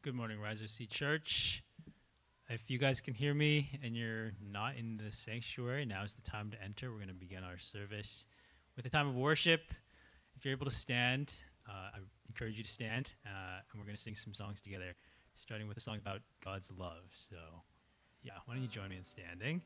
Good morning, Riser C Church. If you guys can hear me and you're not in the sanctuary, now is the time to enter. We're going to begin our service with a time of worship. If you're able to stand, I encourage you to stand, and we're going to sing some songs together, starting with a song about God's love. So, yeah, why don't you join me in standing?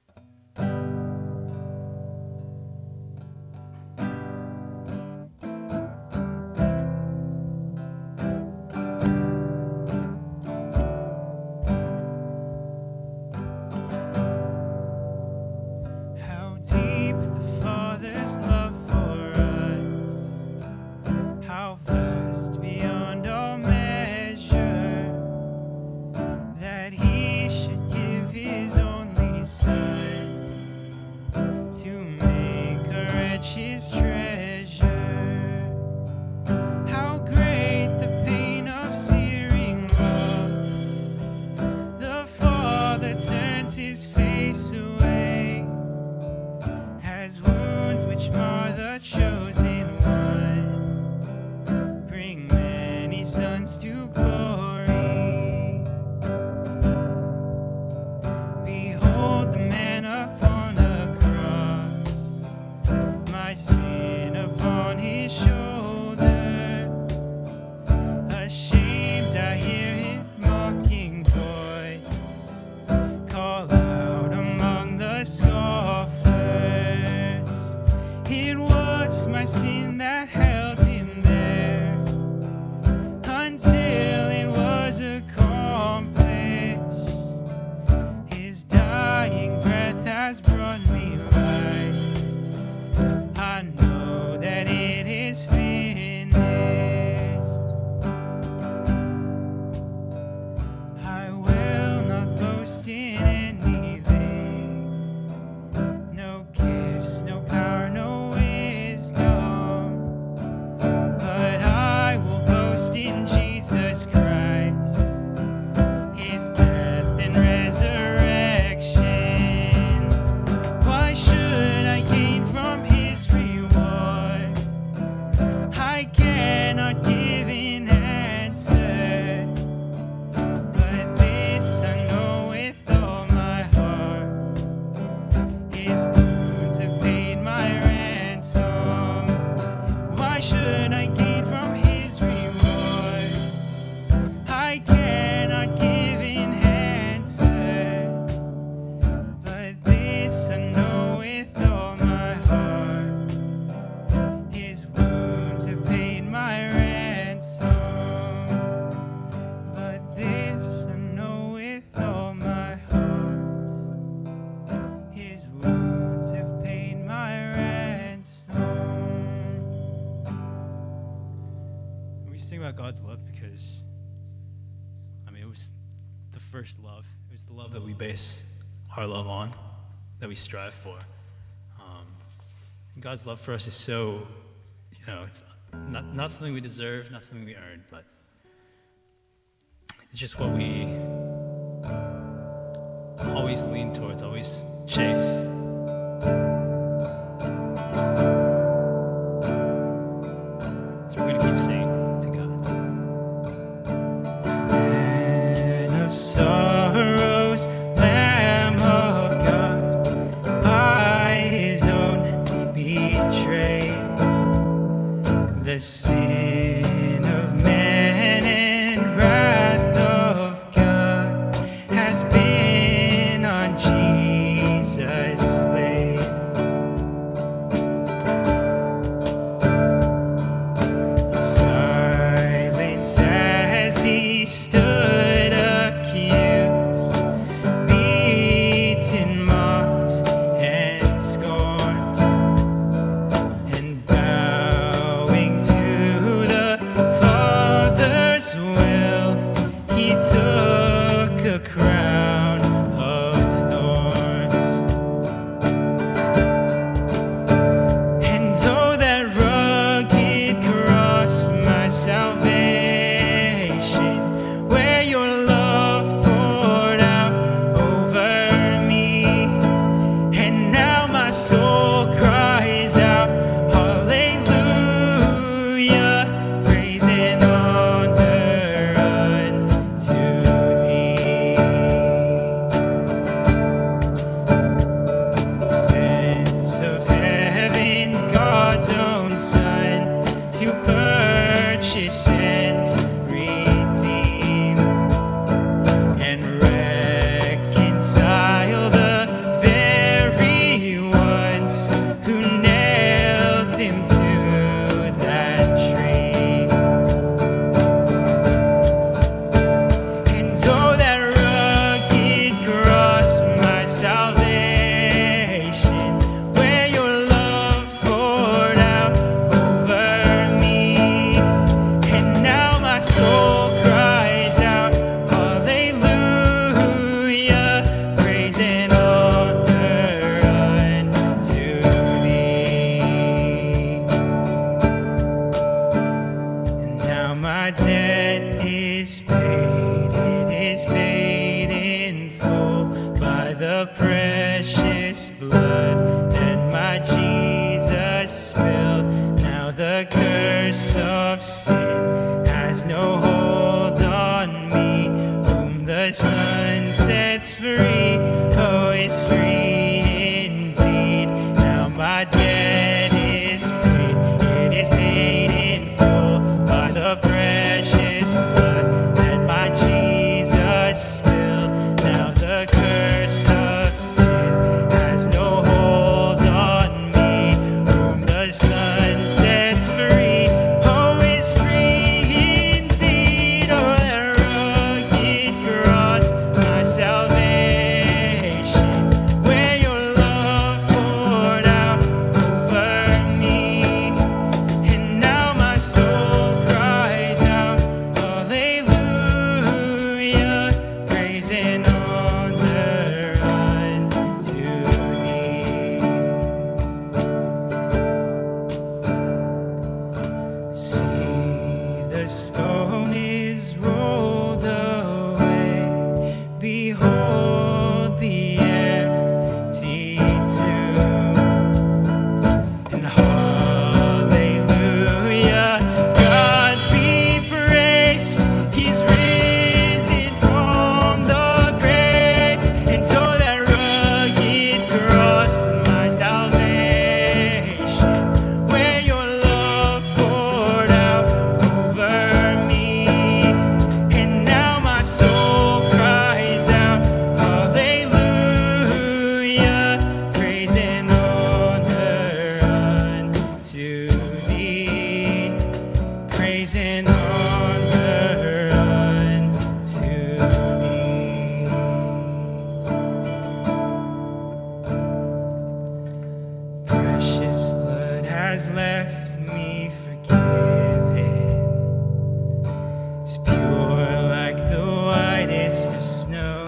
God's love because, it was the first love. It was the love that we base our love on, that we strive for. And God's love for us is so, it's not something we deserve, not something we earned, but it's just what we always lean towards, always chase. So we're going to keep singing. Sorrows, Lamb of God, by his own betrayed, the sin of man and wrath of God has been on Jesus laid. Silent as he stood accused, soul cries out, hallelujah, praise and honor unto thee. And now my debt is paid, it is paid in full by the precious blood that my Jesus spilled. Now the curse of sin has no hold on me. Whom the Son sets free, oh, is free indeed. Now my debt is paid, it is paid in full by the precious blood that my Jesus spilled. Now the curse of sin has no hold on me. Whom the Son sets free, oh, is free indeed. Oh, that rugged cross, my salvation, where your love poured out over me. And now my soul cries out, hallelujah, praise and honor unto thee. See, the stone is rolled away. Behold the empty tomb. And hallelujah, God be praised. He's risen from the grave. And so that rugged cross, my salvation, where your love poured out over me. And now my soul cries out, hallelujah, praise and honor unto thee. Praise and honor unto thee. Precious blood has left me forgiven. It's pure like the whitest of snow,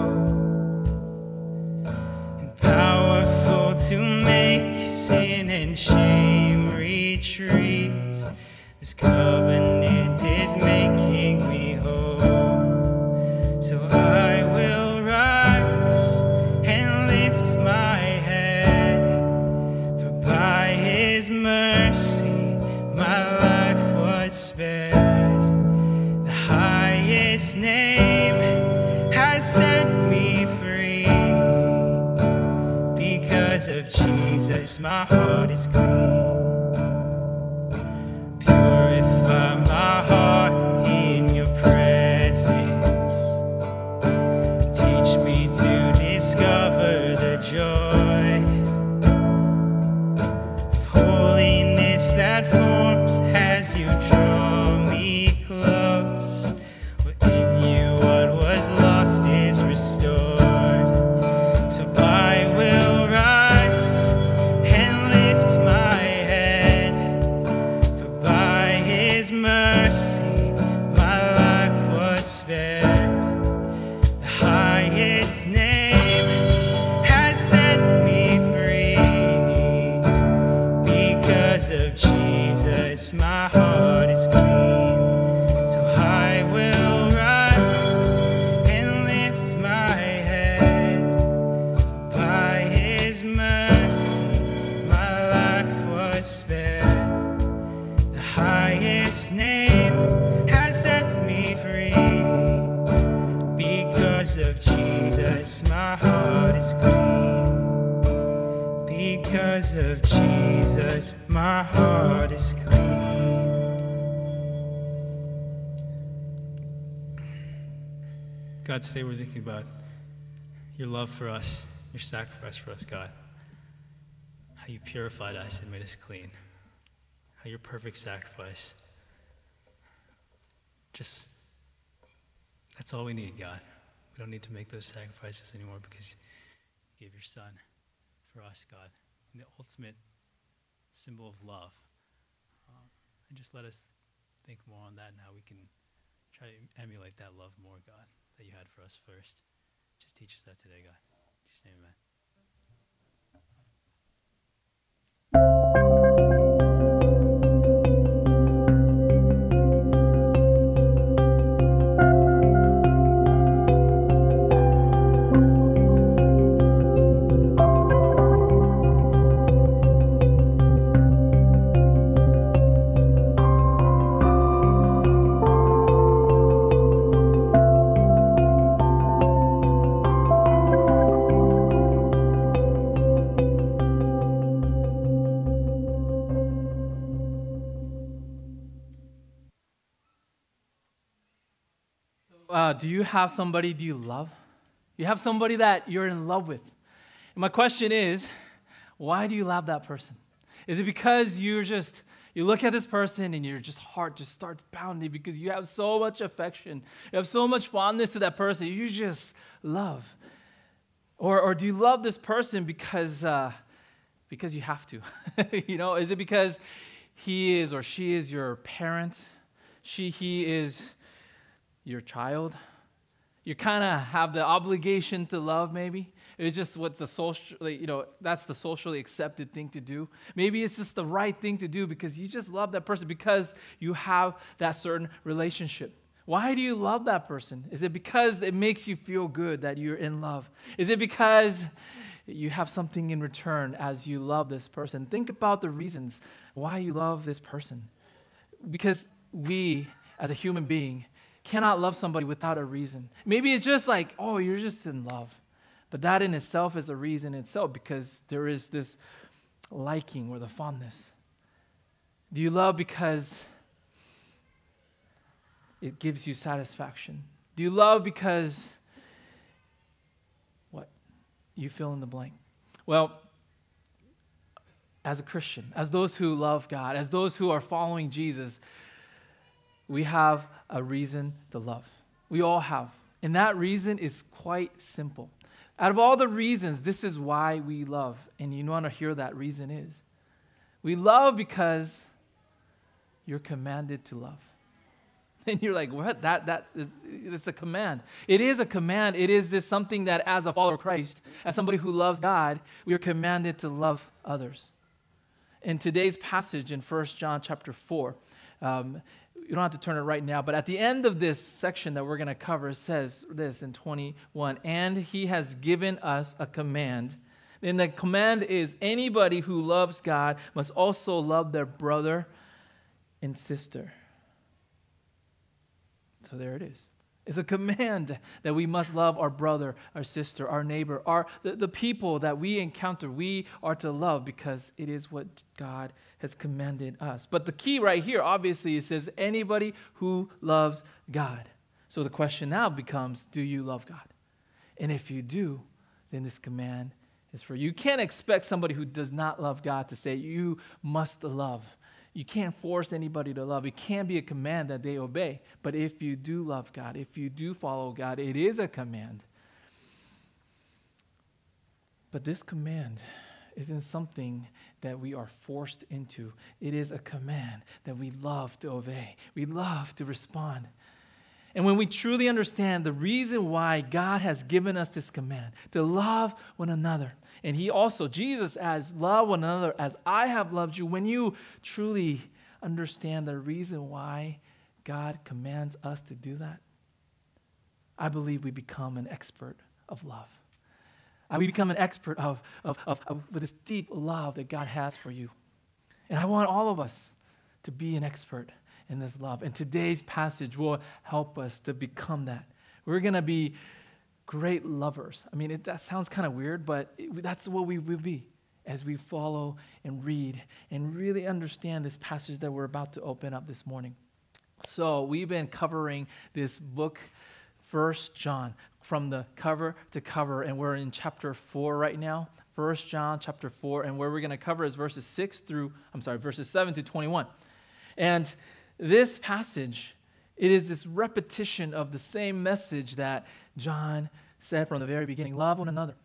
and powerful to make sin and shame retreat. This covenant is making me whole. So I will rise and lift my head, for by his mercy my life was spared. The highest name has set me free. Because of Jesus, my heart is clean. Purify my heart in your presence. Teach me to discover the joy of holiness that forms as you draw me close. For in you what was lost is restored. So I will rise and lift my head, for by his mercy my life was spared. The highest name has set me free. Because of Jesus, my heart is clean. So I will rise and lift my head. By his mercy, my life was spared. The highest name has set me free. Because of Jesus, my heart is clean. Because of Jesus, my heart is clean. God, today we're thinking about your love for us, your sacrifice for us, God. How you purified us and made us clean. How your perfect sacrifice. Just, that's all we need, God. We don't need to make those sacrifices anymore because you gave your Son for us, God. And the ultimate symbol of love. And just let us think more on that and how we can try to emulate that love more, God, that you had for us first. Just teach us that today, God. Just amen. Do you have somebody do you love? You have somebody that you're in love with. And my question is, why do you love that person? Is it because you look at this person and your heart just starts pounding because you have so much affection, you have so much fondness to that person, you just love? Or do you love this person because you have to? Is it because he is or she is your parent? He is your child? You kind of have the obligation to love, maybe. It's just what that's the socially accepted thing to do. Maybe it's just the right thing to do because you just love that person because you have that certain relationship. Why do you love that person? Is it because it makes you feel good that you're in love? Is it because you have something in return as you love this person? Think about the reasons why you love this person. Because we, as a human being, cannot love somebody without a reason. Maybe it's just like, oh, you're just in love. But that in itself is a reason itself because there is this liking or the fondness. Do you love because it gives you satisfaction? Do you love because what? You fill in the blank. Well, as a Christian, as those who love God, as those who are following Jesus, we have a reason to love. We all have. And that reason is quite simple. Out of all the reasons, this is why we love. And you want to hear that reason is. We love because you're commanded to love. And you're like, what? It's a command. It is a command. It is this something that as a follower of Christ, as somebody who loves God, we are commanded to love others. In today's passage in 1 John chapter 4, you don't have to turn it right now, but at the end of this section that we're going to cover, it says this in 21, and he has given us a command. And the command is anybody who loves God must also love their brother and sister. So there it is. It's a command that we must love our brother, our sister, our neighbor, the people that we encounter. We are to love because it is what God has commanded us. But the key right here, obviously, it says anybody who loves God. So the question now becomes, do you love God? And if you do, then this command is for you. You can't expect somebody who does not love God to say, you must love. You can't force anybody to love. It can't be a command that they obey. But if you do love God, if you do follow God, it is a command. But this command isn't something that we are forced into. It is a command that we love to obey. We love to respond. And when we truly understand the reason why God has given us this command, to love one another, and Jesus adds, love one another as I have loved you. When you truly understand the reason why God commands us to do that, I believe we become an expert of love. We become an expert of with this deep love that God has for you. And I want all of us to be an expert in this love. And today's passage will help us to become that. We're going to be great lovers. I mean, that sounds kind of weird, but that's what we will be as we follow and read and really understand this passage that we're about to open up this morning. So we've been covering this book, 1 John, from the cover to cover, and we're in chapter 4 right now. 1 John chapter 4, and where we're going to cover is verses 7 to 21. And this passage, it is this repetition of the same message that John said from the very beginning. Love one another.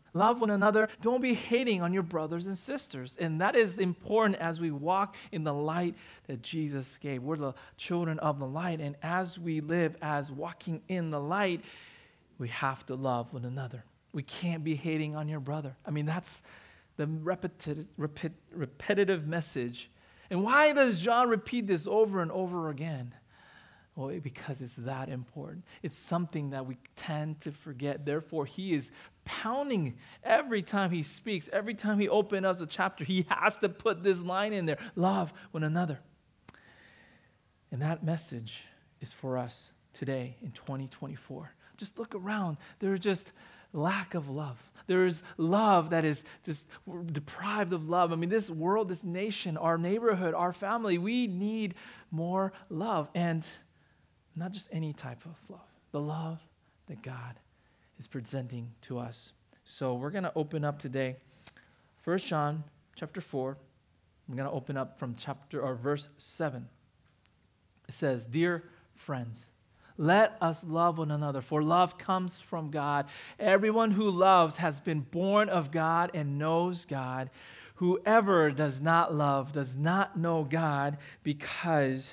Love one another. Don't be hating on your brothers and sisters. And that is important as we walk in the light that Jesus gave. We're the children of the light. And as we live as walking in the light, we have to love one another. We can't be hating on your brother. I mean, that's the repetitive message. And why does John repeat this over and over again? Well, because it's that important. It's something that we tend to forget. Therefore, he is pounding every time he speaks, every time he opens up the chapter. He has to put this line in there, love one another. And that message is for us today in 2024. Just look around. There's just lack of love. There is love that is just we're deprived of love. I mean, this world, this nation, our neighborhood, our family, we need more love. And not just any type of love. The love that God is presenting to us. So we're going to open up today 1 John chapter 4. I'm going to open up from verse 7. It says, "Dear friends, let us love one another, for love comes from God. Everyone who loves has been born of God and knows God. Whoever does not love does not know God, because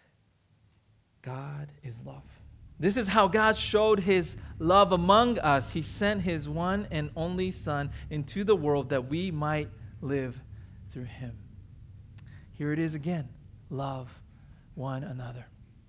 God is love. This is how God showed his love among us. He sent his one and only Son into the world that we might live through him." Here it is again. Love one another.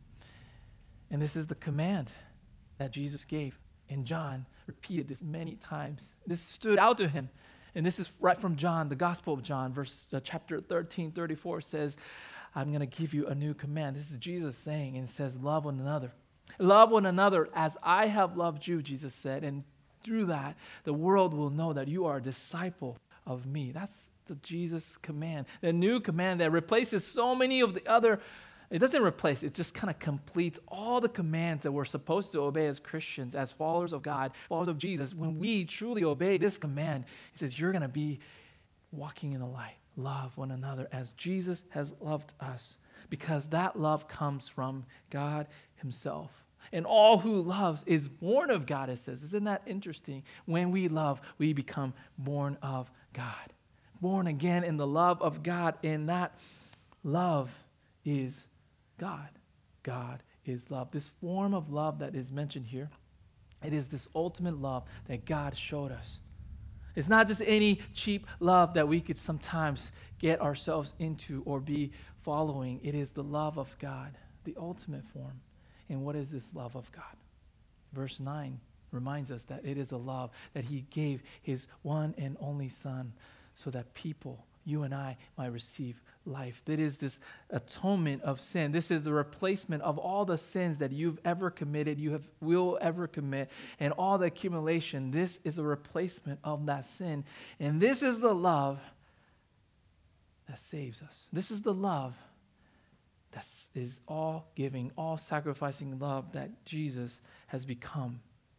And this is the command that Jesus gave. And John repeated this many times. This stood out to him. And this is right from John, the Gospel of John, chapter 13, 34 says, "I'm going to give you a new command." This is Jesus saying, and it says, love one another. Love one another as I have loved you, Jesus said. And through that, the world will know that you are a disciple of me. That's the Jesus command. The new command that replaces so many of the other. It doesn't replace, it just kind of completes all the commands that we're supposed to obey as Christians, as followers of God, followers of Jesus. When we truly obey this command, it says you're going to be walking in the light. Love one another as Jesus has loved us, because that love comes from God himself. And all who loves is born of God, it says. Isn't that interesting? When we love, we become born of God. Born again in the love of God, and that love is God. God is love. This form of love that is mentioned here, it is this ultimate love that God showed us. It's not just any cheap love that we could sometimes get ourselves into or be following. It is the love of God, the ultimate form. And what is this love of God? Verse 9 reminds us that it is a love that he gave his one and only Son so that people, you and I, might receive life. That is this atonement of sin. This is the replacement of all the sins that you've ever committed, will ever commit, and all the accumulation. This is a replacement of that sin. And this is the love that saves us. This is the love that is all giving, all sacrificing love that Jesus has become.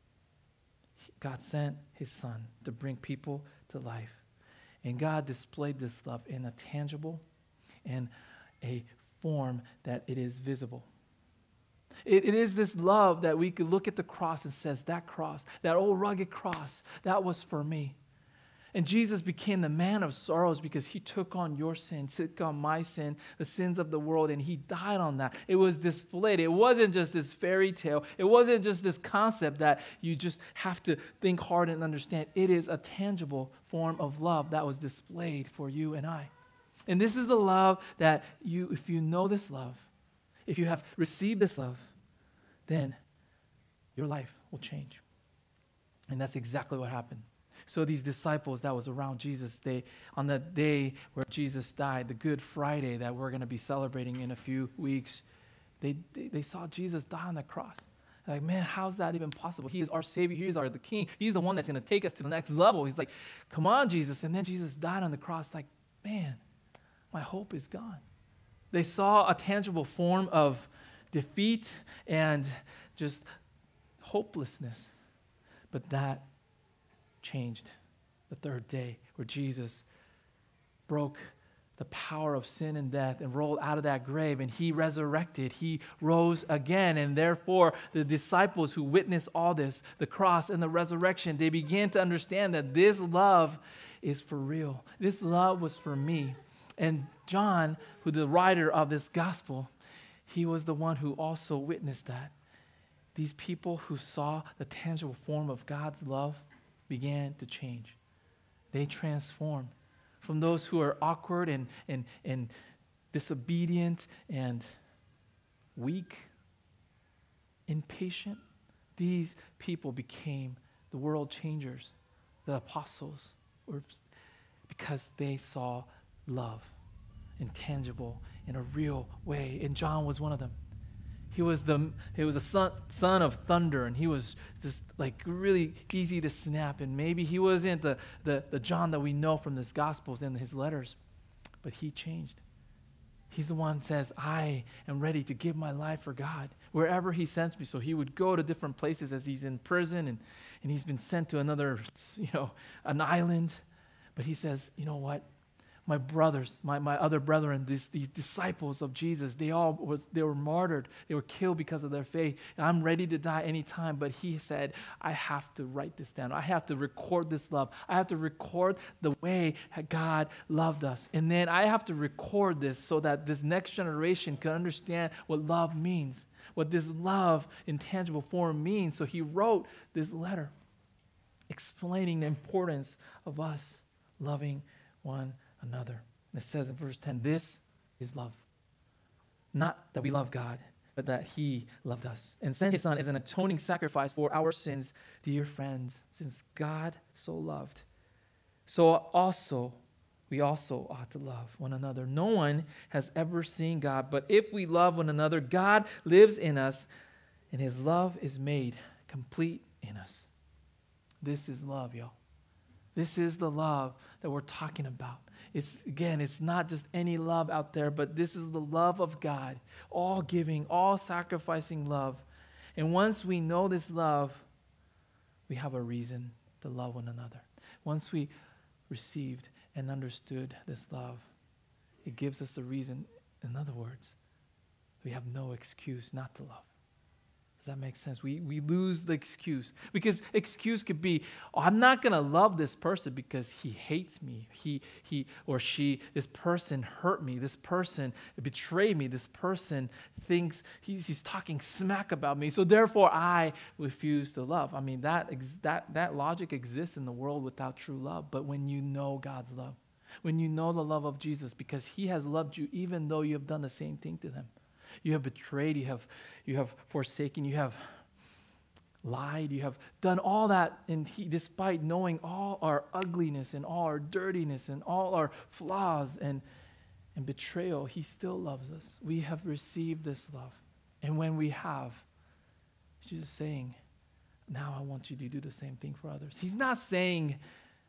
God sent his Son to bring people to life. And God displayed this love in a tangible and a form that it is visible. It is this love that we could look at the cross and says, that cross, that old rugged cross, that was for me. And Jesus became the man of sorrows because he took on your sin, took on my sin, the sins of the world, and he died on that. It was displayed. It wasn't just this fairy tale. It wasn't just this concept that you just have to think hard and understand. It is a tangible form of love that was displayed for you and I. And this is the love that if you know this love, if you have received this love, then your life will change. And that's exactly what happened. So these disciples that was around Jesus, on the day where Jesus died, the Good Friday that we're going to be celebrating in a few weeks, they saw Jesus die on the cross. They're like, man, how's that even possible? He is our Savior. He is the King. He's the one that's going to take us to the next level. He's like, come on, Jesus. And then Jesus died on the cross like, man, my hope is gone. They saw a tangible form of defeat and just hopelessness. But that changed the third day where Jesus broke the power of sin and death and rolled out of that grave, and he resurrected. He rose again, and therefore the disciples who witnessed all this, the cross and the resurrection, they began to understand that this love is for real. This love was for me. And John, who the writer of this gospel, he was the one who also witnessed that. These people who saw the tangible form of God's love began to change. They transformed from those who are awkward and disobedient and weak, impatient. These people became the world changers, the apostles, because they saw love, intangible, in a real way. And John was one of them. He was a son of thunder, and he was just like really easy to snap. And maybe he wasn't the John that we know from his Gospels and his letters, but he changed. He's the one who says, I am ready to give my life for God wherever he sends me. So he would go to different places as he's in prison, and he's been sent to another, an island. But he says, you know what? My brothers, my other brethren, these disciples of Jesus, they were martyred. They were killed because of their faith. And I'm ready to die anytime. But he said, I have to write this down. I have to record this love. I have to record the way God loved us. And then I have to record this so that this next generation can understand what love means, what this love in tangible form means. So he wrote this letter explaining the importance of us loving one another. And it says in verse 10, this is love. Not that we love God, but that he loved us and sent his son as an atoning sacrifice for our sins. Dear friends, since God so loved, so we also ought to love one another. No one has ever seen God, but if we love one another, God lives in us, and his love is made complete in us. This is love, y'all. This is the love that we're talking about. It's not just any love out there, but this is the love of God, all giving, all sacrificing love. And once we know this love, we have a reason to love one another. Once we received and understood this love, it gives us a reason. In other words, we have no excuse not to love. Does that make sense? We lose the excuse. Because excuse could be, I'm not going to love this person because he hates me. He or she, this person hurt me. This person betrayed me. This person thinks he's talking smack about me. So therefore, I refuse to love. I mean, that logic exists in the world without true love. But when you know God's love, when you know the love of Jesus, because he has loved you even though you have done the same thing to him. You have betrayed, you have forsaken, you have lied, you have done all that, and despite knowing all our ugliness and all our dirtiness and all our flaws and betrayal, he still loves us. We have received this love. And when we have, he's just saying, now I want you to do the same thing for others. He's not saying,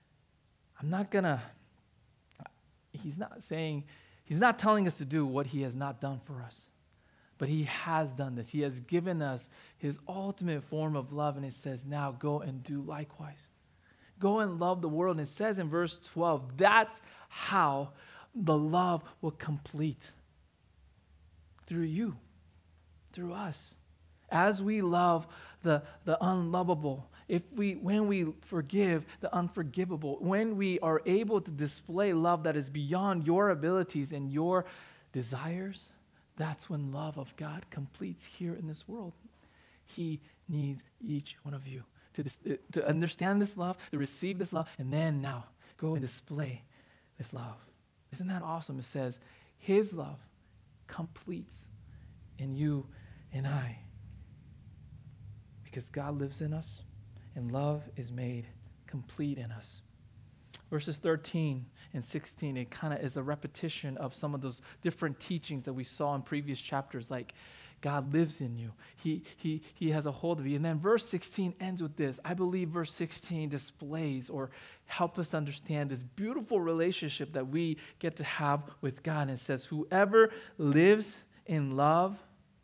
he's not telling us to do what he has not done for us. But he has done this. He has given us his ultimate form of love, and it says, now go and do likewise. Go and love the world. And it says in verse 12, that's how the love will complete. Through you, through us. As we love the unlovable, when we forgive the unforgivable, when we are able to display love that is beyond your abilities and your desires, that's when love of God completes here in this world. He needs each one of you to understand this love, to receive this love, and then now go and display this love. Isn't that awesome? It says, his love completes in you and I. Because God lives in us, and love is made complete in us. Verses 13 and 16, it kind of is a repetition of some of those different teachings that we saw in previous chapters, like God lives in you. He has a hold of you. And then verse 16 ends with this. I believe verse 16 displays or help us understand this beautiful relationship that we get to have with God. And it says, whoever lives in love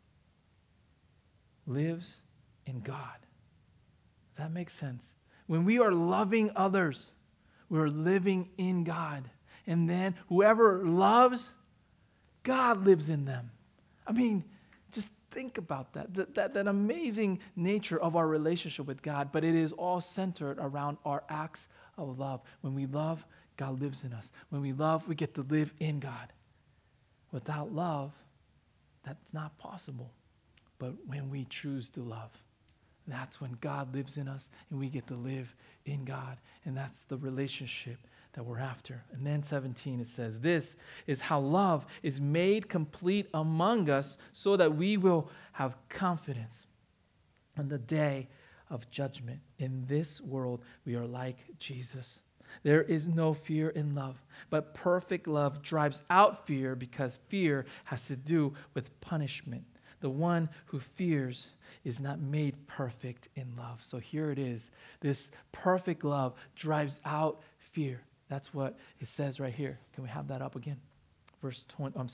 lives in God. That makes sense. When we are loving others, we're living in God. And then whoever loves, God lives in them. I mean, just think about that amazing nature of our relationship with God, but it is all centered around our acts of love. When we love, God lives in us. When we love, we get to live in God. Without love, that's not possible. But when we choose to love, that's when God lives in us and we get to live in God. And that's the relationship that we're after. And then 17, it says, this is how love is made complete among us so that we will have confidence on the day of judgment. In this world, we are like Jesus. There is no fear in love, but perfect love drives out fear because fear has to do with punishment. The one who fears is not made perfect in love. So here it is. This perfect love drives out fear. That's what it says right here. Can we have that up again? Verse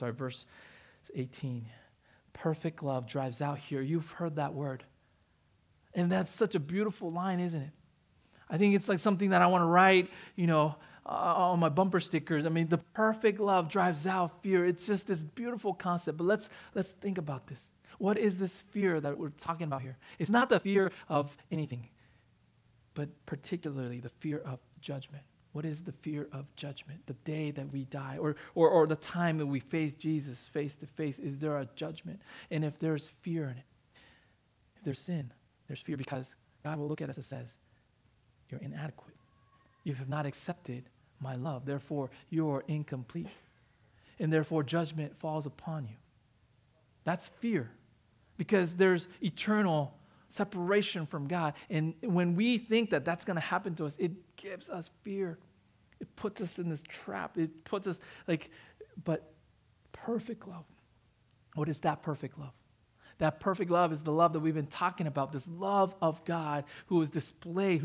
18. Perfect love drives out fear. You've heard that word. And that's such a beautiful line, isn't it? I think it's like something that I want to write, on my bumper stickers. I mean, the perfect love drives out fear. It's just this beautiful concept. But let's think about this. What is this fear that we're talking about here? It's not the fear of anything, but particularly the fear of judgment. What is the fear of judgment? The day that we die or the time that we face Jesus face to face, is there a judgment? And if there's fear in it, if there's sin, there's fear because God will look at us and says, you're inadequate. You have not accepted my love. Therefore, you're incomplete. And therefore, judgment falls upon you. That's fear because there's eternal separation from God. And when we think that that's going to happen to us, it gives us fear. It puts us in this trap. It puts us but perfect love. What is that perfect love? That perfect love is the love that we've been talking about, this love of God that was displayed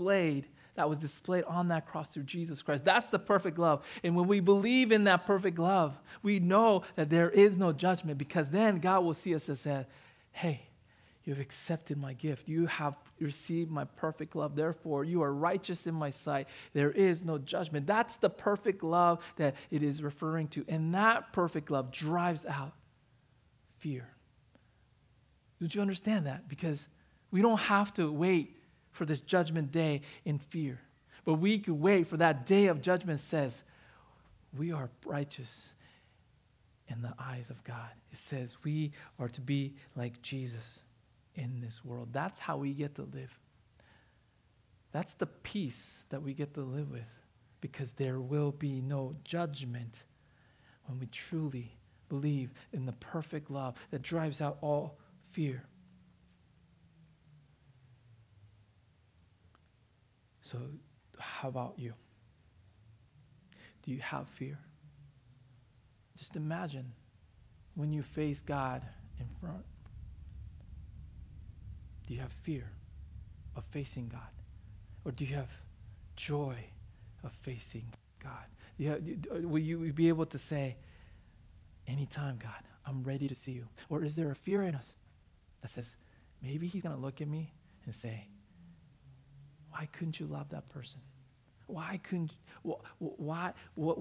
on that cross through Jesus Christ. That's the perfect love. And when we believe in that perfect love, we know that there is no judgment because then God will see us and say, hey, you've accepted my gift. You have received my perfect love. Therefore, you are righteous in my sight. There is no judgment. That's the perfect love that it is referring to. And that perfect love drives out fear. Did you understand that? Because we don't have to wait for this judgment day in fear. But we could wait for that day of judgment says, we are righteous in the eyes of God. It says we are to be like Jesus in this world. That's how we get to live. That's the peace that we get to live with because there will be no judgment when we truly believe in the perfect love that drives out all fear. So how about you? Do you have fear? Just imagine when you face God in front. Do you have fear of facing God? Or do you have joy of facing God? Will you be able to say, anytime, God, I'm ready to see you? Or is there a fear in us that says, maybe he's going to look at me and say, why couldn't you love that person? Why couldn't, what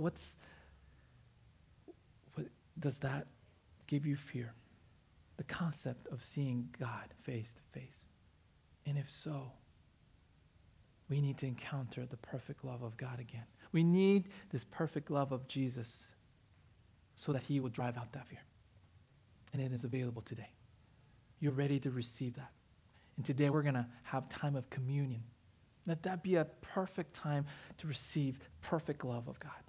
does that give you fear? The concept of seeing God face to face. And if so, we need to encounter the perfect love of God again. We need this perfect love of Jesus so that he will drive out that fear. And it is available today. You're ready to receive that. And today we're going to have time of communion. Let that be a perfect time to receive perfect love of God.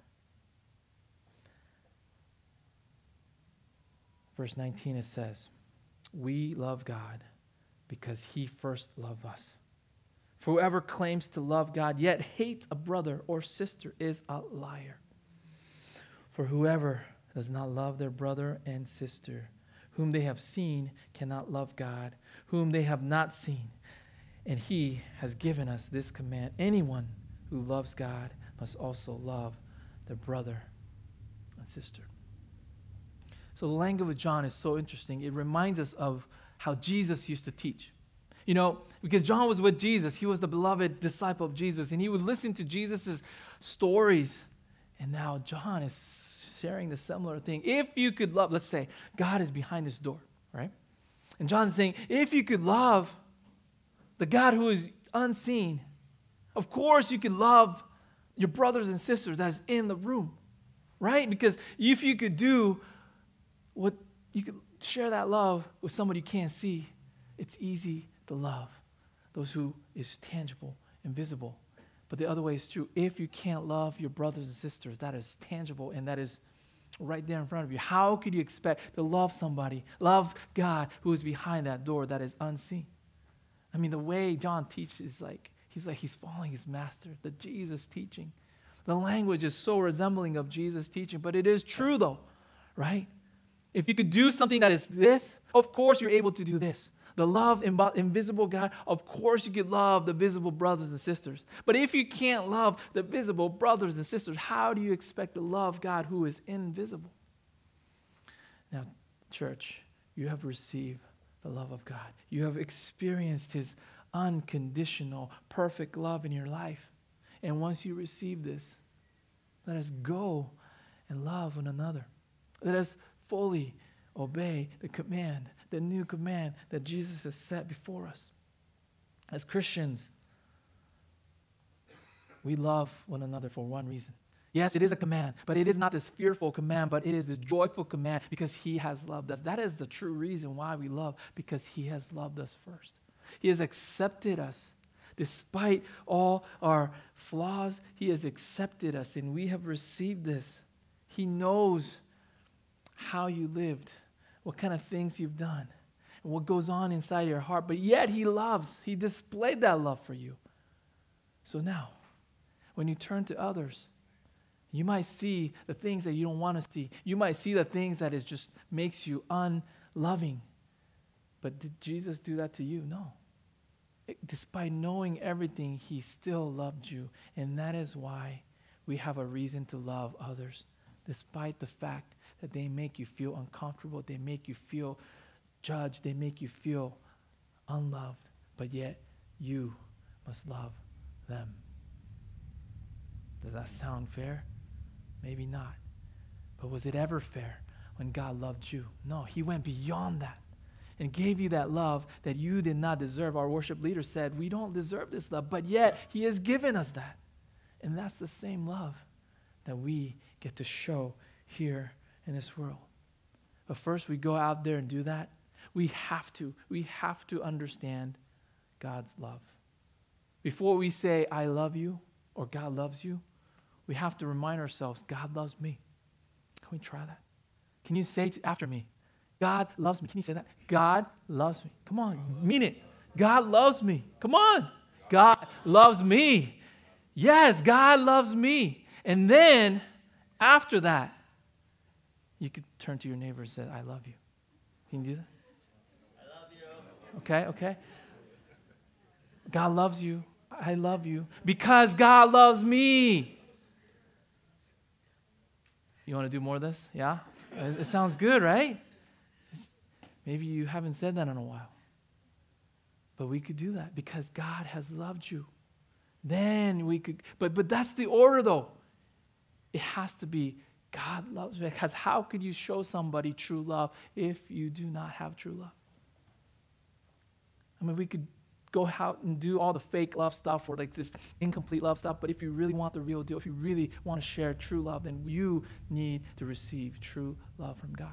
Verse 19, it says, we love God because he first loved us. For whoever claims to love God yet hates a brother or sister is a liar. For whoever does not love their brother and sister, whom they have seen, cannot love God, whom they have not seen. And he has given us this command. Anyone who loves God must also love their brother and sister. So the language of John is so interesting. It reminds us of how Jesus used to teach. Because John was with Jesus. He was the beloved disciple of Jesus. And he would listen to Jesus' stories And now John is sharing the similar thing. If you could love, let's say God is behind this door, right? And John's saying, if you could love the God who is unseen, of course you could love your brothers and sisters that's in the room, right? Because if you could do what you could share that love with somebody you can't see, it's easy to love those who is tangible and visible. But the other way is true. If you can't love your brothers and sisters, that is tangible and that is right there in front of you. How could you expect to love somebody, love God who is behind that door that is unseen? I mean, the way John teaches, he's following his master, the Jesus teaching. The language is so resembling of Jesus teaching, but it is true though, right? If you could do something that is this, of course you're able to do this. The love invisible God, of course you could love the visible brothers and sisters. But if you can't love the visible brothers and sisters, how do you expect to love God who is invisible? Now, church, you have received the love of God. You have experienced his unconditional, perfect love in your life. And once you receive this, let us go and love one another. Let us fully obey the command, the new command that Jesus has set before us. As Christians, we love one another for one reason. Yes, it is a command, but it is not this fearful command, but it is the joyful command because he has loved us. That is the true reason why we love, because he has loved us first. He has accepted us. Despite all our flaws, he has accepted us, and we have received this. He knows how you lived, what kind of things you've done, and what goes on inside your heart, but yet he loves. He displayed that love for you. So now, when you turn to others, you might see the things that you don't want to see. You might see the things that it just makes you unloving. But did Jesus do that to you? No. Despite knowing everything, he still loved you. And that is why we have a reason to love others, despite the fact that they make you feel uncomfortable, they make you feel judged, they make you feel unloved, but yet you must love them. Does that sound fair? Maybe not. But was it ever fair when God loved you? No, he went beyond that and gave you that love that you did not deserve. Our worship leader said, we don't deserve this love, but yet he has given us that. And that's the same love that we get to show here in this world. But first we go out there and do that. We have to understand God's love. Before we say, I love you, or God loves you, we have to remind ourselves, God loves me. Can we try that? Can you say after me, God loves me? Can you say that? God loves me. Come on, mean it. God loves me. Come on. God loves me. Yes, God loves me. And then, after that, you could turn to your neighbor and say, I love you. Can you do that? I love you. Okay. God loves you. I love you. Because God loves me. You want to do more of this? Yeah? It sounds good, right? Maybe you haven't said that in a while. But we could do that because God has loved you. Then we could, but that's the order though. It has to be God loves me. Because how could you show somebody true love if you do not have true love? I mean, we could go out and do all the fake love stuff or like this incomplete love stuff, but if you really want the real deal, if you really want to share true love, then you need to receive true love from God.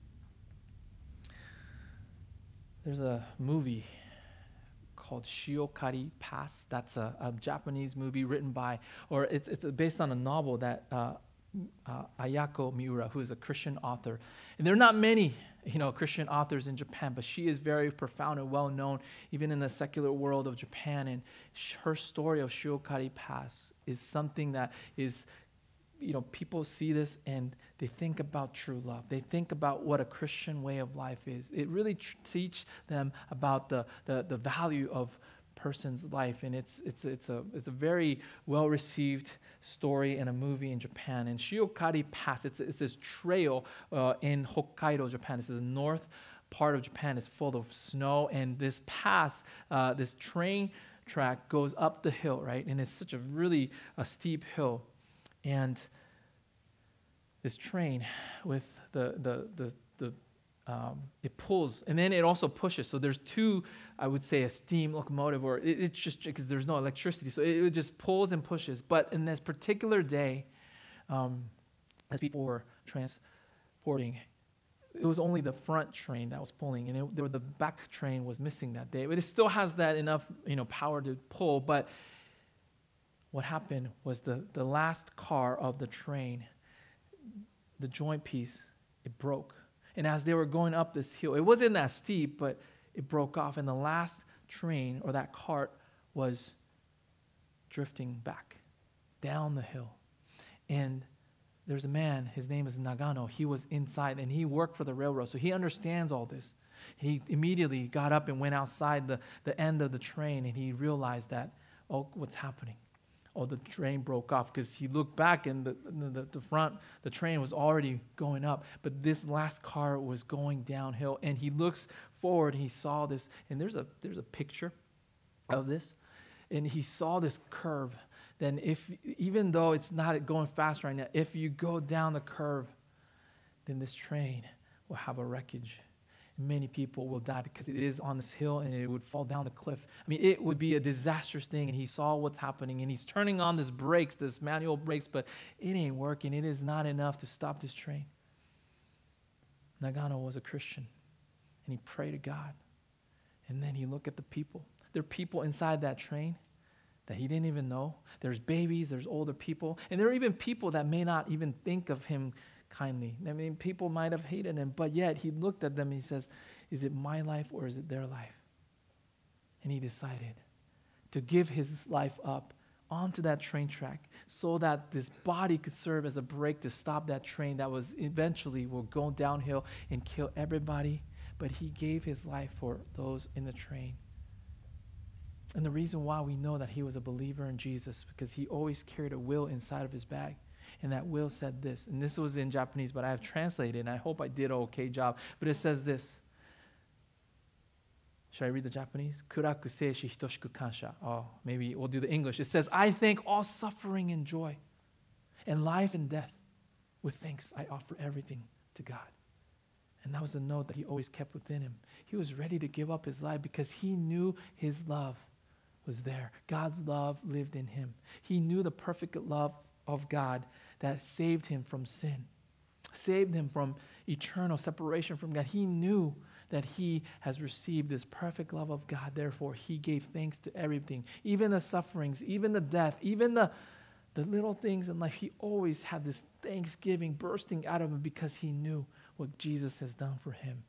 There's a movie called Shiokari Pass. That's a Japanese movie written by, or it's based on a novel that Ayako Miura, who is a Christian author. And there are not many, Christian authors in Japan, but she is very profound and well known, even in the secular world of Japan. And her story of Shiokari Pass is something that is, people see this and they think about true love. They think about what a Christian way of life is. It really teaches them about the value of person's life, and it's a very well received story and a movie in Japan. And Shiokari Pass, it's this trail in Hokkaido, Japan. This is the north part of Japan. It's full of snow, and this pass, this train track goes up the hill, right? And it's such a really steep hill, and this train with it pulls, and then it also pushes. So there's two, I would say, a steam locomotive, or it's just because there's no electricity. So it just pulls and pushes. But in this particular day, as people were transporting, it was only the front train that was pulling, and the back train was missing that day. But it still has that enough, power to pull. But what happened was the last car of the train, the joint piece, it broke. And as they were going up this hill, it wasn't that steep, but it broke off. And the last train, or that cart, was drifting back down the hill. And there's a man, his name is Nagano. He was inside, and he worked for the railroad, so he understands all this. He immediately got up and went outside the end of the train, and he realized that, oh, what's happening? Oh, the train broke off, because he looked back, and the train was already going up, but this last car was going downhill. And he looks forward, and he saw this, and there's a picture of this, and he saw this curve. Then even though it's not going fast right now, if you go down the curve, then this train will have a wreckage. Many people will die because it is on this hill, and it would fall down the cliff. I mean, it would be a disastrous thing. And he saw what's happening, and he's turning on this manual brakes, but it ain't working. It is not enough to stop this train. Nagano was a Christian, and he prayed to God. And then he looked at the people. There are people inside that train that he didn't even know. There's babies, there's older people, and there are even people that may not even think of him kindly. I mean, people might have hated him, but yet he looked at them and he says, is it my life or is it their life? And he decided to give his life up onto that train track so that this body could serve as a brake to stop that train that was eventually will go downhill and kill everybody. But he gave his life for those in the train. And the reason why we know that he was a believer in Jesus, because he always carried a will inside of his bag. And that will said this, and this was in Japanese, but I have translated, and I hope I did an okay job. But it says this. Should I read the Japanese? Kuraku seishi hitoshiku kansha. Oh, maybe we'll do the English. It says, I thank all suffering and joy, and life and death. With thanks, I offer everything to God. And that was a note that he always kept within him. He was ready to give up his life because he knew his love was there. God's love lived in him. He knew the perfect love of God that saved him from sin, saved him from eternal separation from God. He knew that he has received this perfect love of God. Therefore, he gave thanks to everything, even the sufferings, even the death, even the little things in life. He always had this thanksgiving bursting out of him because he knew what Jesus has done for him.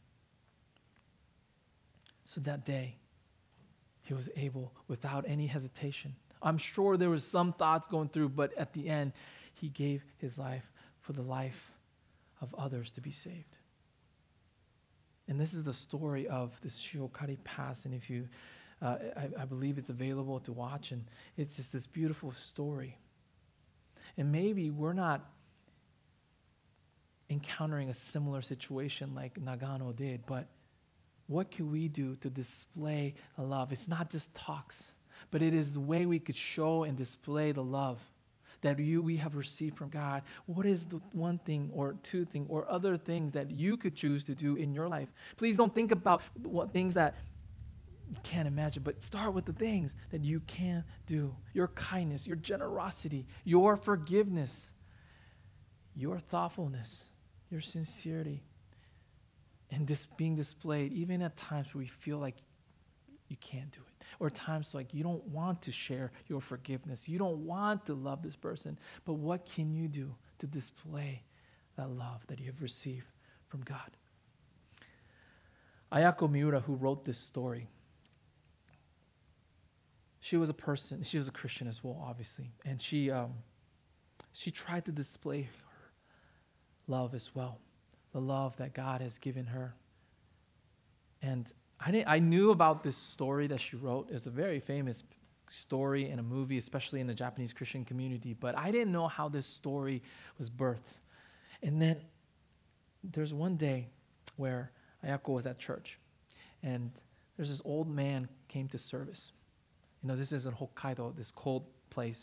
So that day, he was able, without any hesitation. I'm sure there was some thoughts going through, but at the end, he gave his life for the life of others to be saved. And this is the story of this Shiokari Pass. And if you, I believe it's available to watch, and it's just this beautiful story. And maybe we're not encountering a similar situation like Nagano did, but what can we do to display the love? It's not just talks, but it is the way we could show and display the love that we have received from God. What is the one thing or two things or other things that you could choose to do in your life? Please don't think about what things that you can't imagine, but start with the things that you can do. Your kindness, your generosity, your forgiveness, your thoughtfulness, your sincerity, and this being displayed even at times where we feel like you can't do it, or times like you don't want to share your forgiveness, you don't want to love this person, but what can you do to display that love that you have received from God? Ayako Miura, who wrote this story, she was a Christian as well, obviously, and she tried to display her love as well, the love that God has given her. And I knew about this story that she wrote. It's a very famous story in a movie, especially in the Japanese Christian community, but I didn't know how this story was birthed. And then there's one day where Ayako was at church, and there's this old man came to service. You know, this is in Hokkaido, this cold place.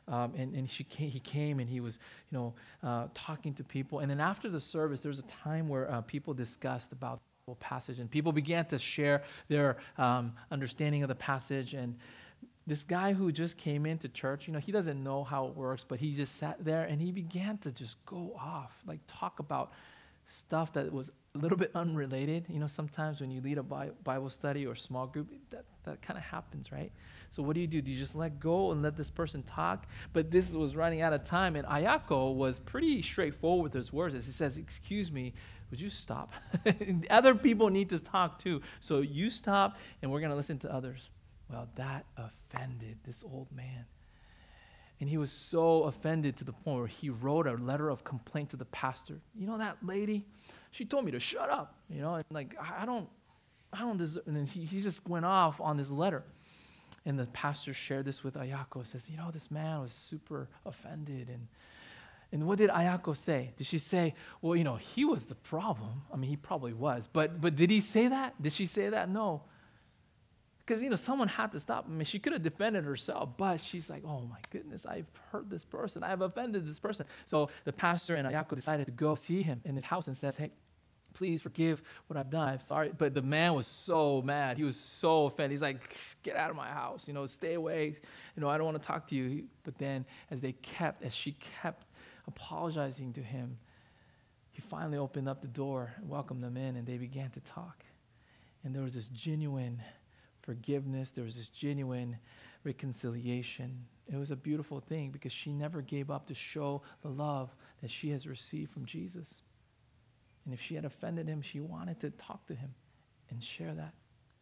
and he came and he was, talking to people. And then after the service, there was a time where people discussed about the whole passage, and people began to share their understanding of the passage. And this guy who just came into church, he doesn't know how it works, but he just sat there and he began to just go off, like talk about stuff that was a little bit unrelated. Sometimes when you lead a Bible study or small group, that kind of happens, right? So what do? Do you just let go and let this person talk? But this was running out of time, and Ayako was pretty straightforward with his words. As he says, "Excuse me, would you stop? Other people need to talk too. So you stop, and we're going to listen to others." Well, that offended this old man. And he was so offended to the point where he wrote a letter of complaint to the pastor. That lady, she told me to shut up, and like, I don't deserve. And then he just went off on this letter. And the pastor shared this with Ayako. Says, this man was super offended. And what did Ayako say? Did she say, well, he was the problem? I mean, he probably was. But did he say that? Did she say that? No. Because, someone had to stop. I mean, she could have defended herself, but she's like, oh my goodness, I've hurt this person. I've offended this person. So the pastor and Ayako decided to go see him in his house and says, hey, please forgive what I've done. I'm sorry. But the man was so mad. He was so offended. He's like, get out of my house. Stay away. I don't want to talk to you. But then as she kept apologizing to him, he finally opened up the door and welcomed them in, and they began to talk. And there was this genuine forgiveness. There was this genuine reconciliation. It was a beautiful thing because she never gave up to show the love that she has received from Jesus. And if she had offended him, she wanted to talk to him and share that.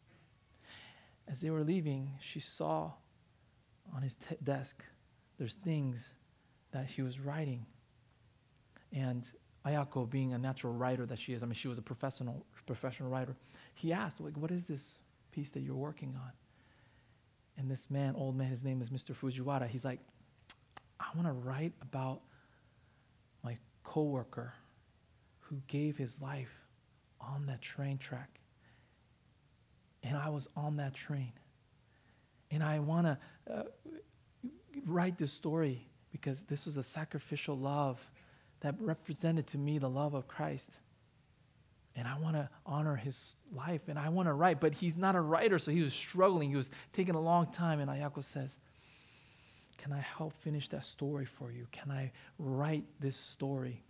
As they were leaving, she saw on his desk, there's things that he was writing. And Ayako, being a natural writer that she is, she was a professional writer, he asked, like, what is this piece that you're working on? And this man, old man, his name is Mr. Fujiwara, he's like, I want to write about my coworker who gave his life on that train track. And I was on that train. And I want to write this story because this was a sacrificial love that represented to me the love of Christ. And I want to honor his life, and I want to write. But he's not a writer, so he was struggling. He was taking a long time, and Ayako says, can I help finish that story for you? Can I write this story?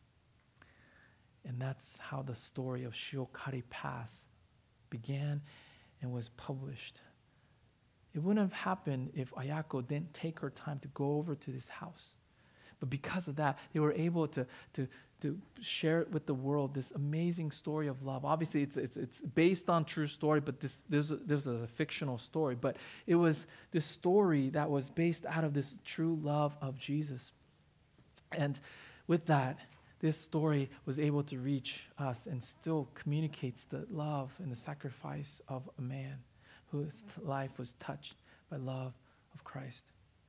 And that's how the story of Shiokari Pass began and was published. It wouldn't have happened if Ayako didn't take her time to go over to this house. But because of that, they were able to share it with the world, this amazing story of love. Obviously, it's based on true story, but this was a fictional story. But it was this story that was based out of this true love of Jesus. And with that, this story was able to reach us and still communicates the love and the sacrifice of a man whose life was touched by love of Christ.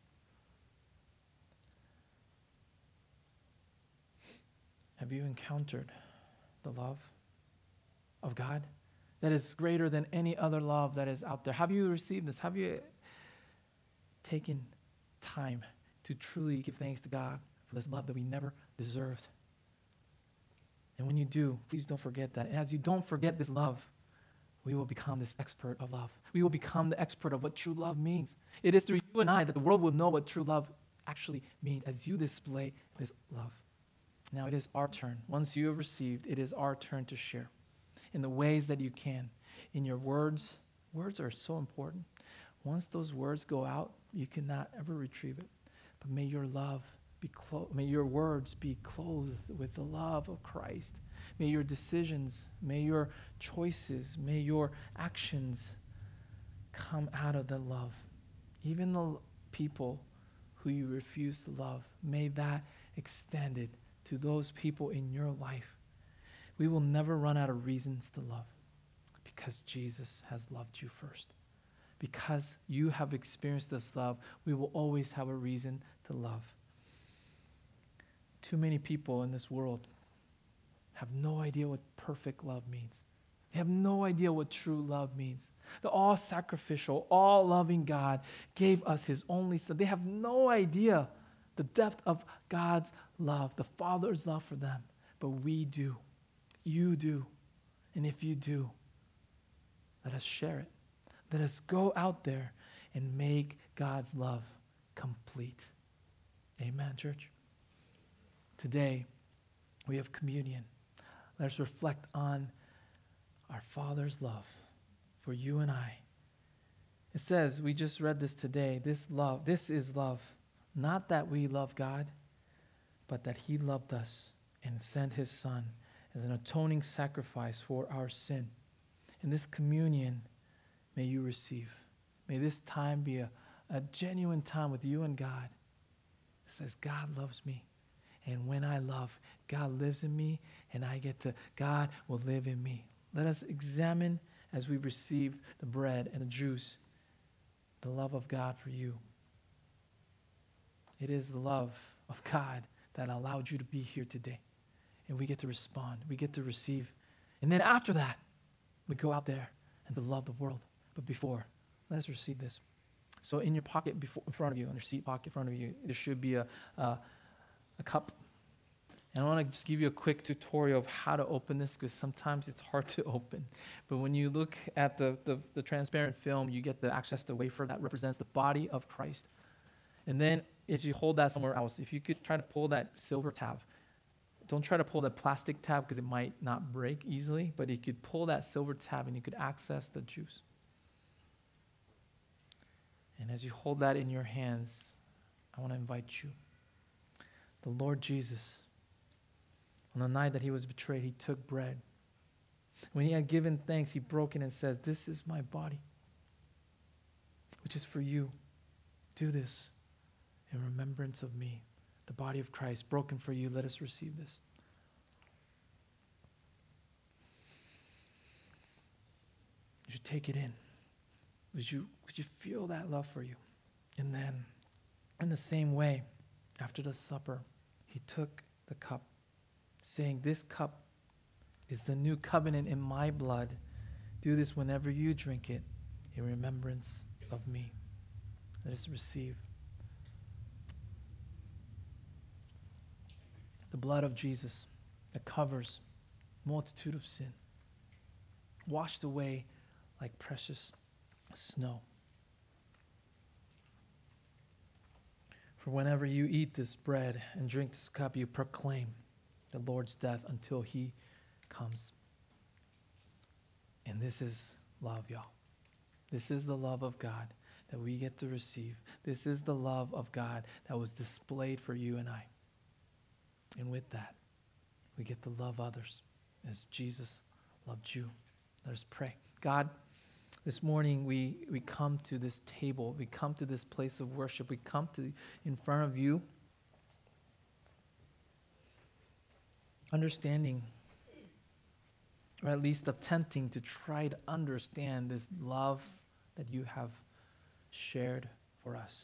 Have you encountered the love of God that is greater than any other love that is out there? Have you received this? Have you taken time to truly give thanks to God for this love that we never deserved? And when you do, please don't forget that. And as you don't forget this love, we will become this expert of love. We will become the expert of what true love means. It is through you and I that the world will know what true love actually means as you display this love. Now it is our turn. Once you have received, it is our turn to share in the ways that you can. In your words, words are so important. Once those words go out, you cannot ever retrieve it. But may your love may your words be clothed with the love of Christ. May your decisions, may your choices, may your actions come out of that love. Even the people who you refuse to love, may that extend it to those people in your life. We will never run out of reasons to love because Jesus has loved you first. Because you have experienced this love, we will always have a reason to love. Too many people in this world have no idea what perfect love means. They have no idea what true love means. The all-sacrificial, all-loving God gave us his only son. They have no idea the depth of God's love, the Father's love for them. But we do. You do. And if you do, let us share it. Let us go out there and make God's love complete. Amen, church. Today, we have communion. Let us reflect on our Father's love for you and I. It says, we just read this today, this is love. Not that we love God, but that he loved us and sent his Son as an atoning sacrifice for our sin. In this communion, may you receive. May this time be a genuine time with you and God. It says, God loves me. And when I love, God lives in me, and God will live in me. Let us examine as we receive the bread and the juice, the love of God for you. It is the love of God that allowed you to be here today. And we get to respond. We get to receive. And then after that, we go out there and to love the world. But before, let us receive this. So in your pocket in front of you, on your seat pocket in front of you, there should be a cup. And I want to just give you a quick tutorial of how to open this, because sometimes it's hard to open. But when you look at the transparent film, you get the access to wafer that represents the body of Christ. And then as you hold that somewhere else, if you could try to pull that silver tab, don't try to pull the plastic tab because it might not break easily, but you could pull that silver tab and you could access the juice. And as you hold that in your hands, I want to invite you. The Lord Jesus, on the night that he was betrayed, he took bread. When he had given thanks, he broke it and said, "This is my body, which is for you. Do this in remembrance of me." The body of Christ, broken for you. Let us receive this. Would you take it in? Would you feel that love for you? And then, in the same way, after the supper, he took the cup, saying, "This cup is the new covenant in my blood. Do this whenever you drink it in remembrance of me." Let us receive. The blood of Jesus that covers multitude of sin, washed away like precious snow. For whenever you eat this bread and drink this cup, you proclaim the Lord's death until he comes. And this is love, y'all. This is the love of God that we get to receive. This is the love of God that was displayed for you and I. And with that, we get to love others as Jesus loved you. Let us pray. God, this morning we come to this table. We come to this place of worship. We come to in front of you, understanding, or at least attempting to try to understand this love that you have shared for us.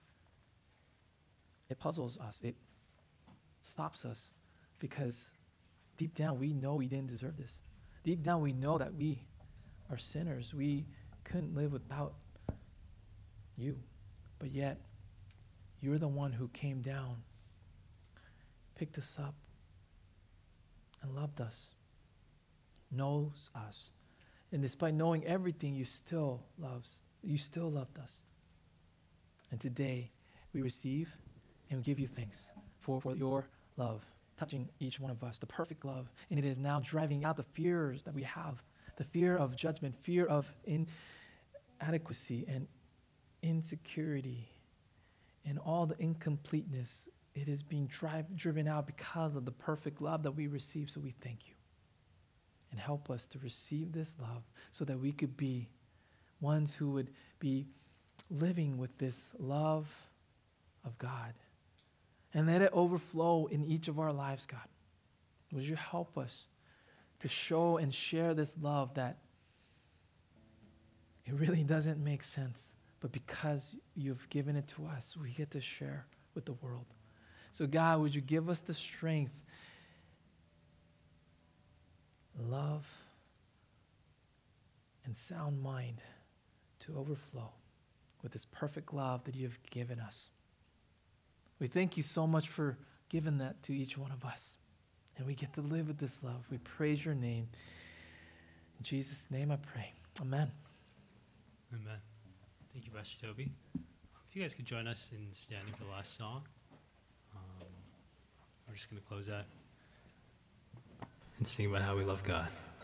It puzzles us. It stops us because deep down we know we didn't deserve this. Deep down we know that we are sinners. We couldn't live without you. But yet, you're the one who came down, picked us up, and loved us, knows us. And despite knowing everything, you still loved us. And today, we receive and we give you thanks for your love, touching each one of us, the perfect love. And it is now driving out the fears that we have, the fear of judgment, fear of inadequacy and insecurity, and all the incompleteness. It is being driven out because of the perfect love that we receive. So we thank you. And help us to receive this love so that we could be ones who would be living with this love of God. And let it overflow in each of our lives, God. Would you help us to show and share this love that it really doesn't make sense, but because you've given it to us, we get to share with the world. So God, would you give us the strength, love, and sound mind to overflow with this perfect love that you have given us. We thank you so much for giving that to each one of us. And we get to live with this love. We praise your name. In Jesus' name I pray. Amen. Amen. Thank you, Pastor Tobi. If you guys could join us in standing for the last song. We're just going to close out and sing about how we love God.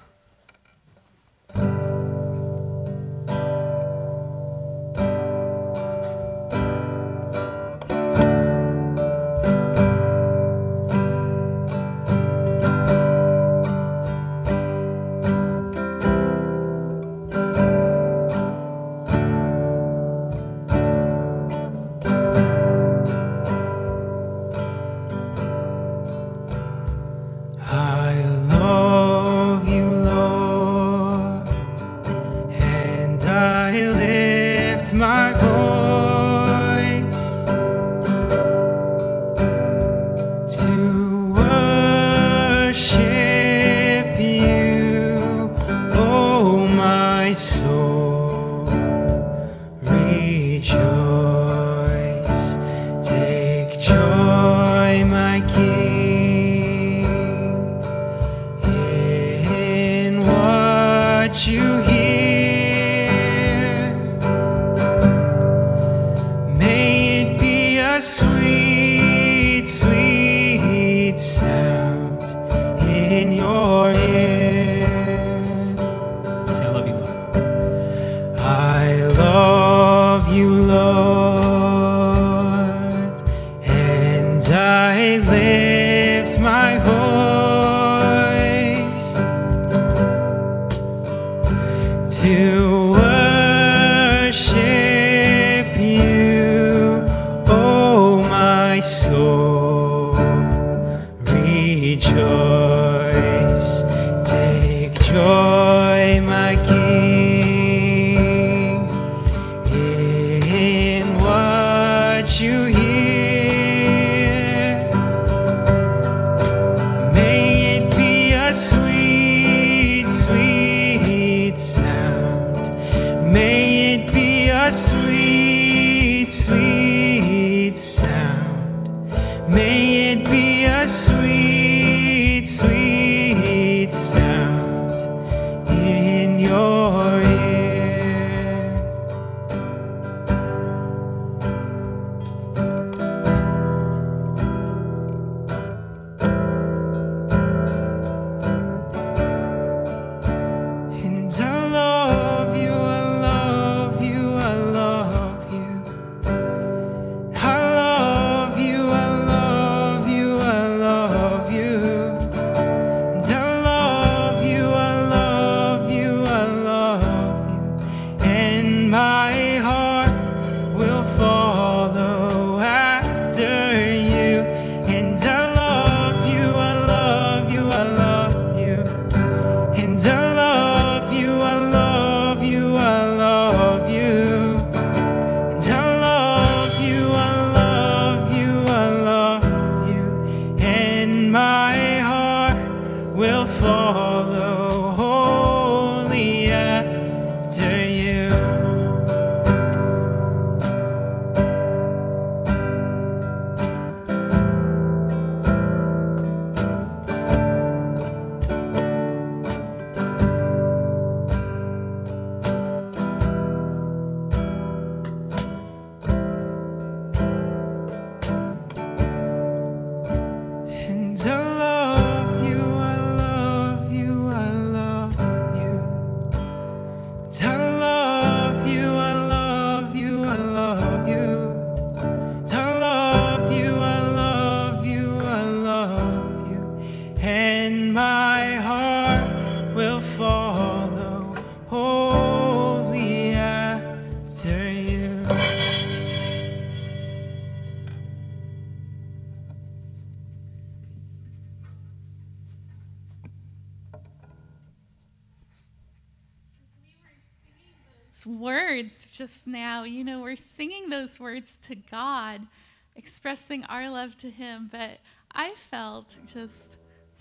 Words just now, we're singing those words to God, expressing our love to him, but I felt just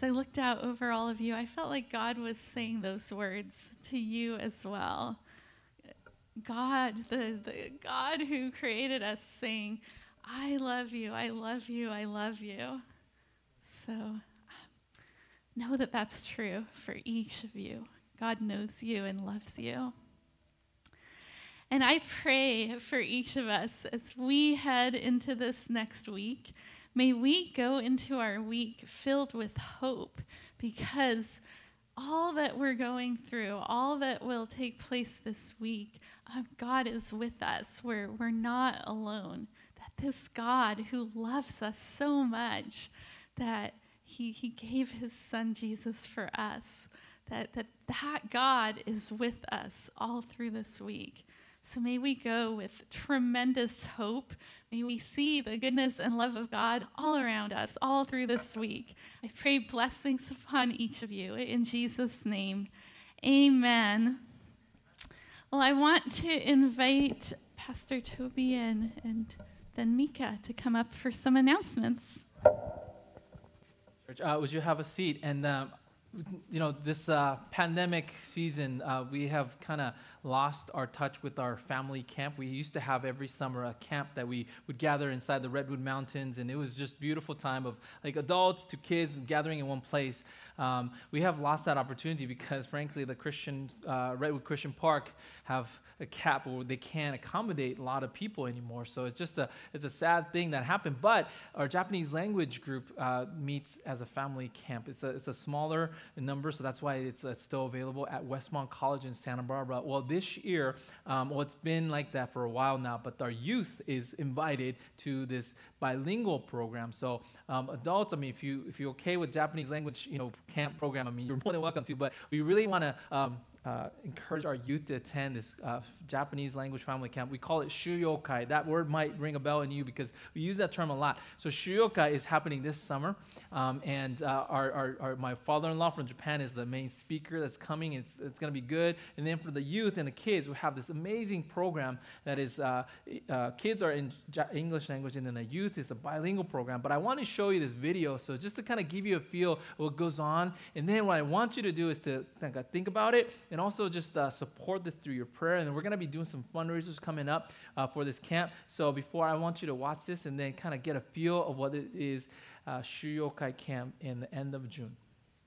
I looked out over all of you, I felt like God was saying those words to you as well. God, the God who created us, saying, I love you, I love you, I love you. So know that that's true for each of you. God knows you and loves you. And I pray for each of us as we head into this next week, may we go into our week filled with hope, because all that we're going through, all that will take place this week, God is with us. We're not alone. That this God who loves us so much, that he gave his son Jesus for us, that God is with us all through this week. So may we go with tremendous hope. May we see the goodness and love of God all around us, all through this week. I pray blessings upon each of you in Jesus' name. Amen. Well, I want to invite Pastor Tobi and then Mika to come up for some announcements. Would you have a seat? And this pandemic season, we have kind of lost our touch with our family camp. We used to have every summer a camp that we would gather inside the Redwood Mountains, and it was just beautiful time of like adults to kids gathering in one place. We have lost that opportunity because, frankly, the Redwood Christian Park have a cap where they can't accommodate a lot of people anymore. So it's just it's a sad thing that happened. But our Japanese language group meets as a family camp. It's a smaller number, so that's why it's still available at Westmont College in Santa Barbara. Well, this year, it's been like that for a while now, but our youth is invited to this bilingual program. So adults, if you're okay with Japanese language, camp program, you're more than welcome to. But we really want to encourage our youth to attend this Japanese language family camp. We call it Shuryokai. That word might ring a bell in you because we use that term a lot. So Shuryokai is happening this summer, and my father-in-law from Japan is the main speaker that's coming. It's going to be good. And then for the youth and the kids, we have this amazing program that is kids are in English language, and then the youth is a bilingual program. But I want to show you this video, so just to kind of give you a feel of what goes on. And then what I want you to do is to think about it, and also just support this through your prayer. And we're going to be doing some fundraisers coming up for this camp. So before, I want you to watch this and then kind of get a feel of what it is, Shuryokai Camp in the end of June.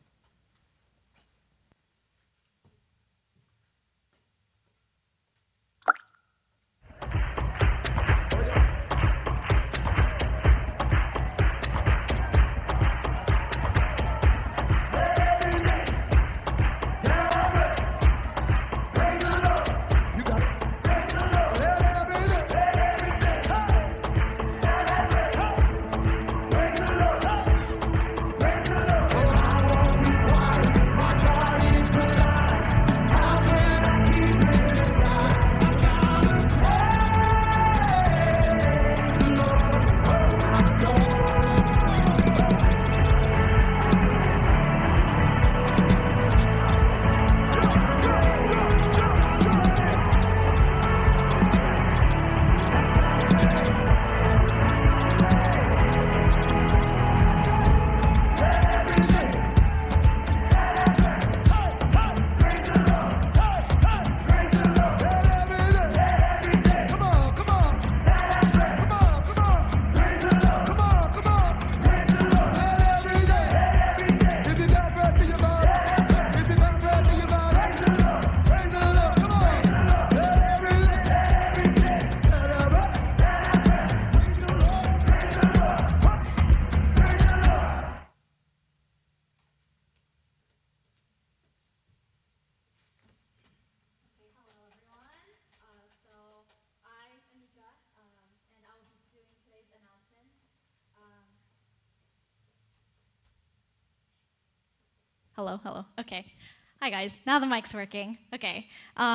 Hello. Okay. Hi, guys. Now the mic's working. Okay.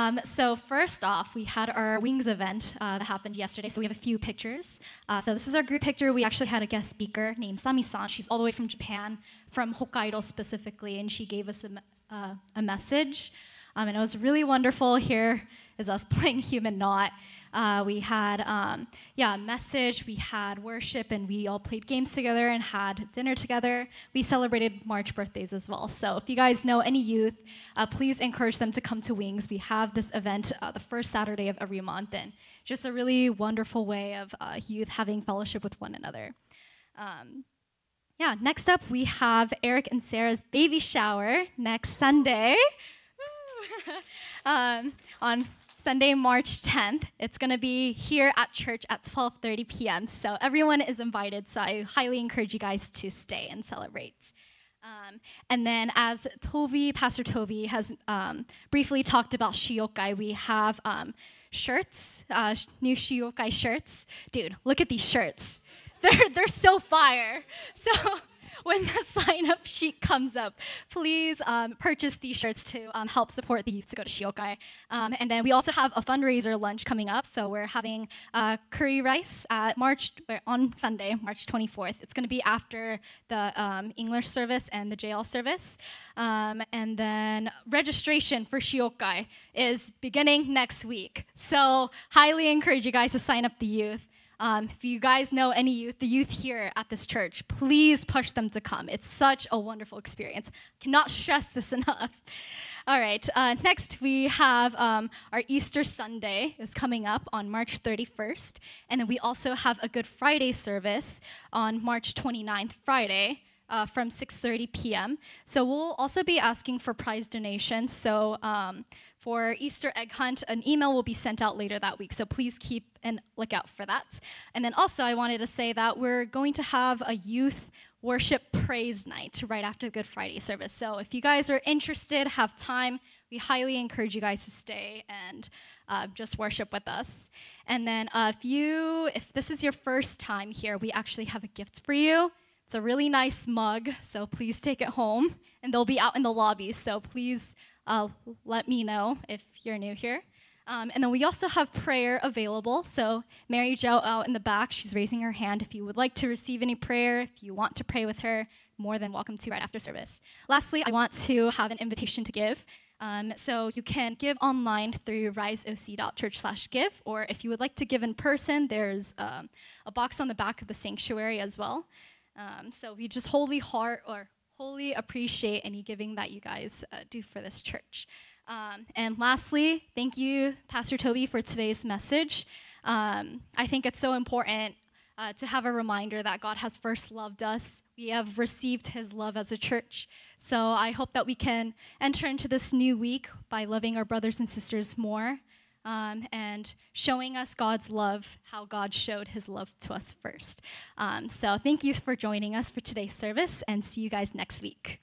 So first off, we had our Wings event that happened yesterday, so we have a few pictures. So this is our group picture. We actually had a guest speaker named Sami-san. She's all the way from Japan, from Hokkaido specifically, and she gave us a message. And it was really wonderful. Here is us playing Human Knot. We had, a message, we had worship, and we all played games together and had dinner together. We celebrated March birthdays as well. So if you guys know any youth, please encourage them to come to Wings. We have this event the first Saturday of every month, and just a really wonderful way of youth having fellowship with one another. Next up, we have Eric and Sarah's baby shower next Sunday. On Sunday, March 10th. It's going to be here at church at 12:30 p.m. So everyone is invited, so I highly encourage you guys to stay and celebrate. And then as Pastor Tobi has briefly talked about Shiokai, we have shirts, new Shiokai shirts. Dude, look at these shirts. They're so fire. So when the sign-up sheet comes up, please purchase these shirts to help support the youth to go to Shiokai. And then we also have a fundraiser lunch coming up. So we're having curry rice on Sunday, March 24th. It's going to be after the English service and the JL service. And then registration for Shiokai is beginning next week. So highly encourage you guys to sign up the youth. If you guys know any youth, the youth here at this church, please push them to come. It's such a wonderful experience. Cannot stress this enough. All right, next we have our Easter Sunday is coming up on March 31st. And then we also have a Good Friday service on March 29th, Friday, from 6:30 p.m. So we'll also be asking for prize donations. So for Easter egg hunt, an email will be sent out later that week, so please keep a lookout for that. And then also I wanted to say that we're going to have a youth worship praise night right after the Good Friday service. So if you guys are interested, have time, we highly encourage you guys to stay and just worship with us. And then if this is your first time here, we actually have a gift for you. It's a really nice mug, so please take it home, and they'll be out in the lobby, so please let me know if you're new here. And then we also have prayer available. So Mary Jo out in the back, she's raising her hand. If you would like to receive any prayer, if you want to pray with her, more than welcome to right after service. Lastly, I want to have an invitation to give. So you can give online through riseoc.church/give, or if you would like to give in person, there's a box on the back of the sanctuary as well. So we just wholly appreciate any giving that you guys do for this church. And lastly, thank you, Pastor Tobi, for today's message. I think it's so important to have a reminder that God has first loved us. We have received his love as a church. So I hope that we can enter into this new week by loving our brothers and sisters more, and showing us God's love, how God showed his love to us first. So thank you for joining us for today's service, and see you guys next week.